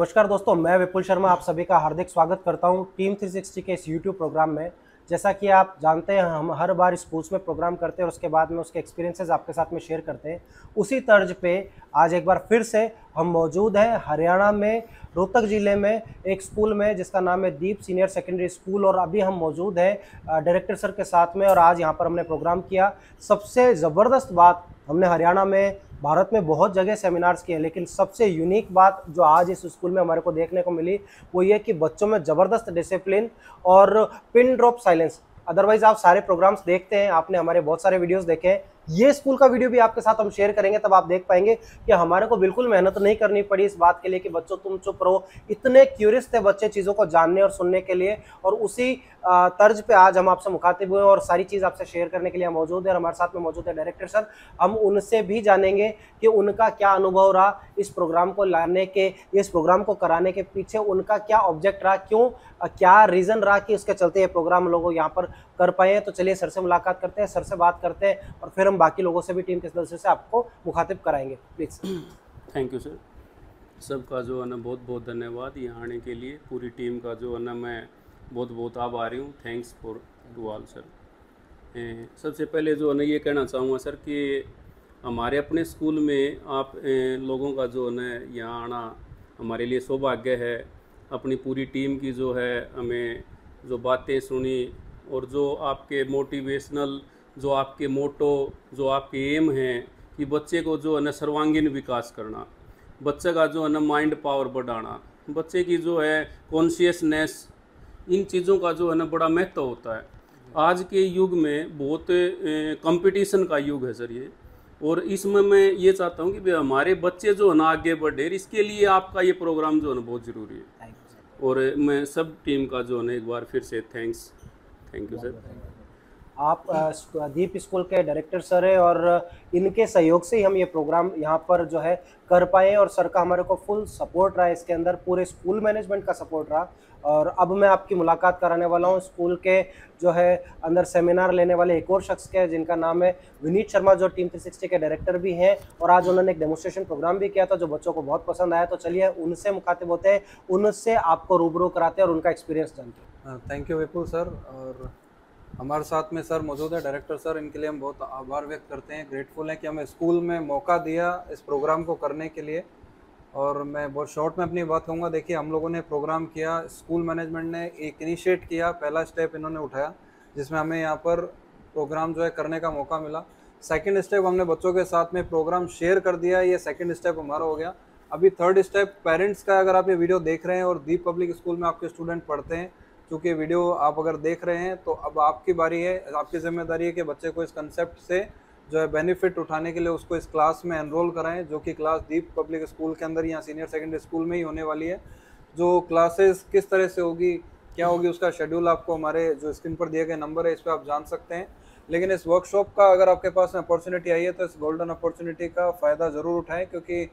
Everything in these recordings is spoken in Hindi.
नमस्कार दोस्तों, मैं विपुल शर्मा आप सभी का हार्दिक स्वागत करता हूं टीम 360 के इस यूट्यूब प्रोग्राम में। जैसा कि आप जानते हैं, हम हर बार स्कूल्स में प्रोग्राम करते हैं और उसके बाद में उसके एक्सपीरियंसेस आपके साथ में शेयर करते हैं। उसी तर्ज पे आज एक बार फिर से हम मौजूद हैं हरियाणा में, रोहतक ज़िले में एक स्कूल में जिसका नाम है दीप सीनियर सेकेंडरी स्कूल। और अभी हम मौजूद हैं डायरेक्टर सर के साथ में और आज यहाँ पर हमने प्रोग्राम किया। सबसे ज़बरदस्त बात, हमने हरियाणा में, भारत में बहुत जगह सेमिनार्स किए, लेकिन सबसे यूनिक बात जो आज इस स्कूल में हमारे को देखने को मिली वो ये कि बच्चों में ज़बरदस्त डिसिप्लिन और पिन ड्रॉप साइलेंस। अदरवाइज आप सारे प्रोग्राम्स देखते हैं, आपने हमारे बहुत सारे वीडियोस देखे हैं, ये स्कूल का वीडियो भी आपके साथ हम शेयर करेंगे, तब आप देख पाएंगे कि हमारे को बिल्कुल मेहनत नहीं करनी पड़ी इस बात के लिए कि बच्चों तुम चुप रहो। इतने क्यूरियस थे बच्चे चीज़ों को जानने और सुनने के लिए, और उसी तर्ज पे आज हम आपसे मुखातिब हुए और सारी चीज़ आपसे शेयर करने के लिए हम मौजूद है। और हमारे साथ में मौजूद है डायरेक्टर सर। हम उनसे भी जानेंगे कि उनका क्या अनुभव रहा इस प्रोग्राम को लाने के, इस प्रोग्राम को कराने के पीछे उनका क्या ऑब्जेक्ट रहा, क्यों क्या रीज़न रहा कि उसके चलते ये प्रोग्राम लोग यहाँ पर कर पाए। तो चलिए सर से मुलाकात करते हैं, सर से बात करते हैं और फिर हम बाकी लोगों से भी टीम के सदस्य से आपको मुखातिब कराएंगे। प्लीज़। Thank you sir. सबका जो है ना बहुत बहुत धन्यवाद यहाँ आने के लिए। पूरी टीम का जो है ना मैं बहुत बहुत आभारी हूँ। Thanks for to all sir. सबसे पहले जो है ना ये कहना चाहूँगा सर कि हमारे अपने स्कूल में आप लोगों का जो है ना यहाँ आना हमारे लिए सौभाग्य है। अपनी पूरी टीम की जो है हमें जो बातें सुनी और जो आपके मोटिवेशनल, जो आपके मोटो, जो आपके एम हैं कि बच्चे को जो है ना सर्वांगीण विकास करना, बच्चे का जो है ना माइंड पावर बढ़ाना, बच्चे की जो है कॉन्शियसनेस, इन चीज़ों का जो है ना बड़ा महत्व होता है। आज के युग में बहुत कंपटीशन का युग है सर ये, और इसमें मैं ये चाहता हूँ कि भाई हमारे बच्चे जो है ना आगे बढ़े, इसके लिए आपका ये प्रोग्राम जो है ना बहुत ज़रूरी है। और मैं सब टीम का जो है ना एक बार फिर से थैंक यू सर। आप दीप स्कूल के डायरेक्टर सर है और इनके सहयोग से ही हम ये प्रोग्राम यहाँ पर जो है कर पाए, और सर का हमारे को फुल सपोर्ट रहा, इसके अंदर पूरे स्कूल मैनेजमेंट का सपोर्ट रहा। और अब मैं आपकी मुलाकात कराने वाला हूँ स्कूल के जो है अंदर सेमिनार लेने वाले एक और शख्स के, जिनका नाम है विनीत शर्मा, जो टीम 360 के डायरेक्टर भी हैं, और आज उन्होंने एक डेमोस्ट्रेशन प्रोग्राम भी किया था जो बच्चों को बहुत पसंद आया। तो चलिए उनसे मुखातिब होते हैं, उनसे आपको रूबरू कराते हैं और उनका एक्सपीरियंस जानते हैं। Thank you Vipul sir. और हमारे साथ में सर मौजूद है डायरेक्टर सर, इनके लिए हम बहुत आभार व्यक्त करते हैं, ग्रेटफुल हैं कि हमें स्कूल में मौका दिया इस प्रोग्राम को करने के लिए। और मैं बहुत शॉर्ट में अपनी बात कहूँगा। देखिए, हम लोगों ने प्रोग्राम किया, स्कूल मैनेजमेंट ने एक इनिशिएट किया, पहला स्टेप इन्होंने उठाया जिसमें हमें यहाँ पर प्रोग्राम जो है करने का मौका मिला। सेकेंड स्टेप हमने बच्चों के साथ में प्रोग्राम शेयर कर दिया, ये सेकेंड स्टेप हमारा हो गया। अभी थर्ड स्टेप पेरेंट्स का, अगर आप ये वीडियो देख रहे हैं और दीप पब्लिक स्कूल में आपके स्टूडेंट पढ़ते हैं, क्योंकि वीडियो आप अगर देख रहे हैं तो अब आपकी बारी है, आपकी जिम्मेदारी है कि बच्चे को इस कंसेप्ट से जो है बेनिफिट उठाने के लिए उसको इस क्लास में एनरोल कराएं, जो कि क्लास दीप पब्लिक स्कूल के अंदर या सीनियर सेकेंडरी स्कूल में ही होने वाली है। जो क्लासेस किस तरह से होगी, क्या होगी, उसका शेड्यूल आपको हमारे जो स्क्रीन पर दिए गए नंबर है इस पर आप जान सकते हैं। लेकिन इस वर्कशॉप का अगर आपके पास में अपॉर्चुनिटी आई है तो इस गोल्डन अपॉर्चुनिटी का फ़ायदा ज़रूर उठाएं, क्योंकि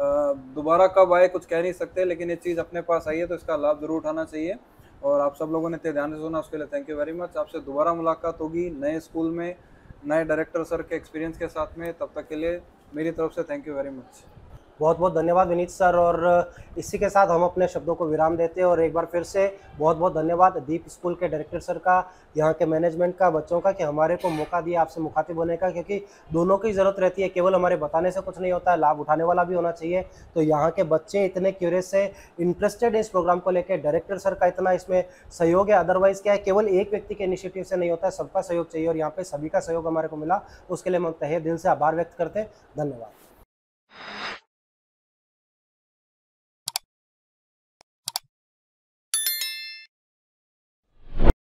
दोबारा कब आए कुछ कह नहीं सकते, लेकिन ये चीज़ अपने पास आई है तो इसका लाभ ज़रूर उठाना चाहिए। और आप सब लोगों ने इतने ध्यान से सुना, उसके लिए थैंक यू वेरी मच। आपसे दोबारा मुलाकात होगी नए स्कूल में, नए डायरेक्टर सर के एक्सपीरियंस के साथ में। तब तक के लिए मेरी तरफ से थैंक यू वेरी मच। बहुत बहुत धन्यवाद विनीत सर। और इसी के साथ हम अपने शब्दों को विराम देते हैं, और एक बार फिर से बहुत बहुत धन्यवाद दीप स्कूल के डायरेक्टर सर का, यहाँ के मैनेजमेंट का, बच्चों का, कि हमारे को मौका दिया आपसे मुखातिब होने का, क्योंकि दोनों की ज़रूरत रहती है, केवल हमारे बताने से कुछ नहीं होता है, लाभ उठाने वाला भी होना चाहिए। तो यहाँ के बच्चे इतने क्यूरियस है, इंटरेस्टेड है इस प्रोग्राम को लेकर, डायरेक्टर सर का इतना इसमें सहयोग है। अदरवाइज़ क्या है, केवल एक व्यक्ति के इनिशिएटिव से नहीं होता है, सबका सहयोग चाहिए, और यहाँ पर सभी का सहयोग हमारे को मिला, उसके लिए हम तहे दिल से आभार व्यक्त करते हैं। धन्यवाद।